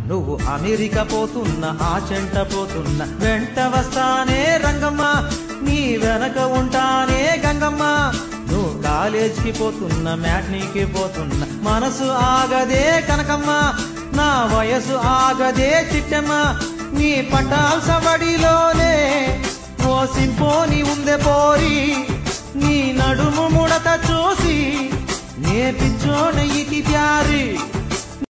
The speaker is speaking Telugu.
నువ్వు అమెరికా పోతున్నా ఆ చెంట పోతున్నా వెంట వస్తానే రంగమ్మ నీ వెనక ఉంటానే గంగమ్మ నువ్వు కాలేజీకి పోతున్నా మ్యాట్నీకి పోతున్నా మనసు ఆగదే కనకమ్మ నా వయసు ఆగదే చిట్టమ్మ నీ పటాల్ సవడిలోనే ఓ సింపోని ఉందే పోరి నీ నడుము ముడత చూసి నే పిచ్చోనయ్యికి ప్యారి